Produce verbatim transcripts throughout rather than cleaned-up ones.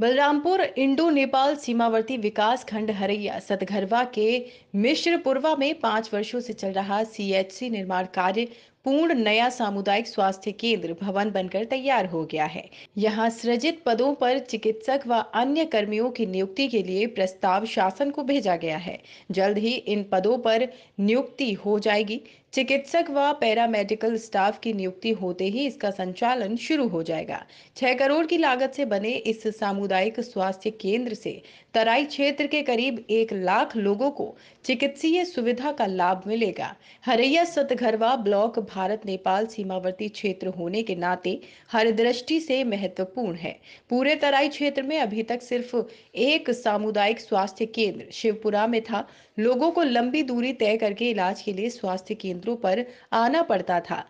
Balrampur Indo Nepal सीमावर्ती विकास खंड हरैया सतघरवा के मिश्रपुरवा में पांच वर्षों से चल रहा सीएचसी निर्माण कार्य पूर्ण नया सामुदायिक स्वास्थ्य केंद्र भवन बनकर तैयार हो गया है। यहां सृजित पदों पर चिकित्सक व अन्य कर्मियों की नियुक्ति के लिए प्रस्ताव शासन को भेजा गया है। जल्द ही इन पदों पर नियुक्ति हो जाएगी। चिकित्सक व पैरामेडिकल स्टाफ की नियुक्ति होते ही इसका संचालन शुरू हो जाएगा। छह करोड़ की लागत से बने इस सामुदायिक स्वास्थ्य केंद्र से तराई क्षेत्र के करीब एक लाख लोगों को चिकित्सीय सुविधा का लाभ मिलेगा। हरैया सतघरवा ब्लॉक भारत नेपाल सीमावर्ती क्षेत्र होने के नाते हर दृष्टि से महत्वपूर्ण है। पूरे तराई क्षेत्र में अभी तक सिर्फ एक सामुदायिक स्वास्थ्य केंद्र शिवपुरा में था। लोगों को लंबी दूरी तय करके इलाज के लिए स्वास्थ्य केंद्रों पर आना पड़ता था।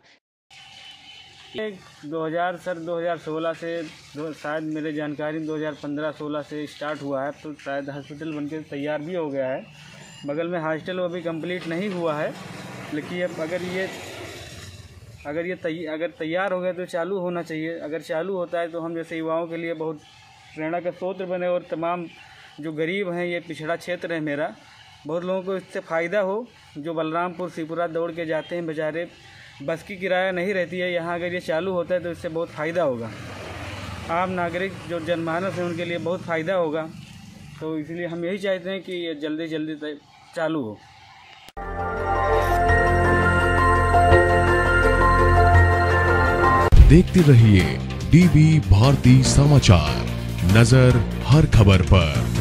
दो हज़ार सर दो हज़ार सोलह से दो शायद मेरे जानकारी में दो हज़ार पंद्रह सोलह से स्टार्ट हुआ है, तो शायद हॉस्पिटल बनके तैयार भी हो गया है। बगल में हॉस्टल वो भी कंप्लीट नहीं हुआ है, लेकिन अब अगर ये अगर ये तै, अगर तैयार हो गया तो चालू होना चाहिए। अगर चालू होता है तो हम जैसे युवाओं के लिए बहुत प्रेरणा का स्रोत बने और तमाम जो गरीब हैं, ये पिछड़ा क्षेत्र है मेरा, बहुत लोगों को इससे फ़ायदा हो। जो बलरामपुर शिवपुरा दौड़ के जाते हैं बेचारे, बस की किराया नहीं रहती है, यहाँ अगर ये चालू होता है तो इससे बहुत फ़ायदा होगा। आम नागरिक जो जनमानस है उनके लिए बहुत फ़ायदा होगा। तो इसलिए हम यही चाहते हैं कि ये जल्दी जल्दी चालू हो। देखते रहिए डीबी भारती समाचार, नजर हर खबर पर।